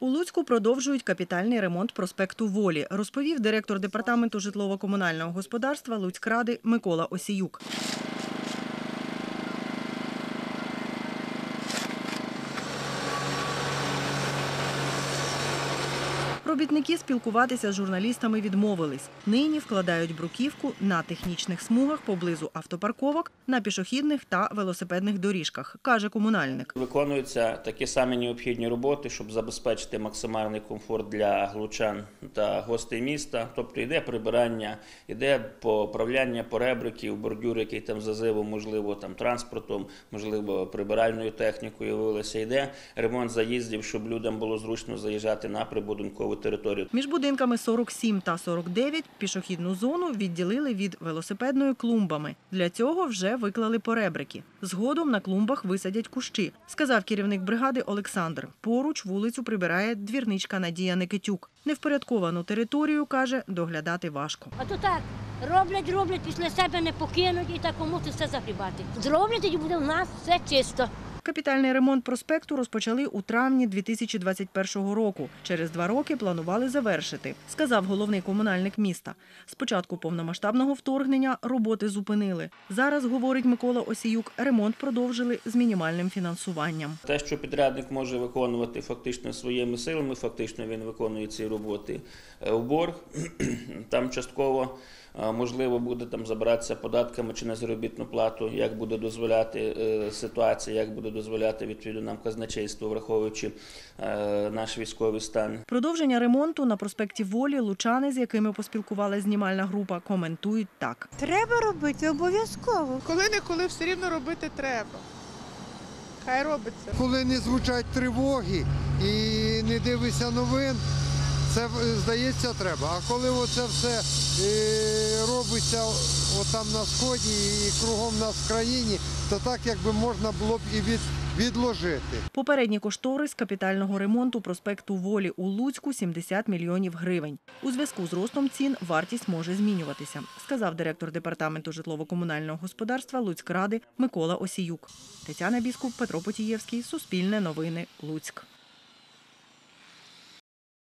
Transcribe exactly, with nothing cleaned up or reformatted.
У Луцьку продовжують капітальний ремонт проспекту Волі, розповів директор департаменту житлово-комунального господарства Луцькради Микола Осіюк. Робітники спілкуватися з журналістами відмовились. Нині вкладають бруківку на технічних смугах поблизу автопарковок, на пішохідних та велосипедних доріжках, каже комунальник. Виконуються такі самі необхідні роботи, щоб забезпечити максимальний комфорт для лучан та гостей міста. Тобто йде прибирання, йде поправляння поребриків, бордюр, який там зазивом, можливо, там транспортом, можливо, прибиральною технікою виявилося. Йде ремонт заїздів, щоб людям було зручно заїжджати на прибудинкову територію. Між будинками сорок сім та сорок дев'ять пішохідну зону відділили від велосипедної клумбами. Для цього вже виклали поребрики. Згодом на клумбах висадять кущі, сказав керівник бригади Олександр. Поруч вулицю прибирає двірничка Надія Никитюк. Невпорядковану територію, каже, доглядати важко. А то так, роблять, роблять, після себе не покинуть і так кому це все загрібати. Зроблять і буде в нас все чисто. Капітальний ремонт проспекту розпочали у травні дві тисячі двадцять першого року. Через два роки планували завершити, сказав головний комунальник міста. З початку повномасштабного вторгнення роботи зупинили. Зараз, говорить Микола Осіюк, ремонт продовжили з мінімальним фінансуванням. Те, що підрядник може виконувати фактично своїми силами, фактично він виконує ці роботи у борг, там частково можливо буде там забиратися податками чи на заробітну плату, як буде дозволяти ситуація, як буде дозволяти відповідно нам казначейство, враховуючи наш військовий стан. Продовження ремонту на проспекті Волі лучани, з якими поспілкувалася знімальна група, коментують так. Треба робити обов'язково. Коли-неколи все рівно робити треба. Хай робиться. Коли не звучать тривоги і не дивишся новин, це, здається, треба. А коли оце все е, робиться отам на Сході і кругом нас в країні, то так, якби можна було б і від, відложити. Попередній кошторис капітального ремонту проспекту Волі у Луцьку – сімдесят мільйонів гривень. У зв'язку з ростом цін вартість може змінюватися, сказав директор департаменту житлово-комунального господарства Луцькради Микола Осіюк. Тетяна Біскуп, Петро Потієвський, Суспільне новини, Луцьк.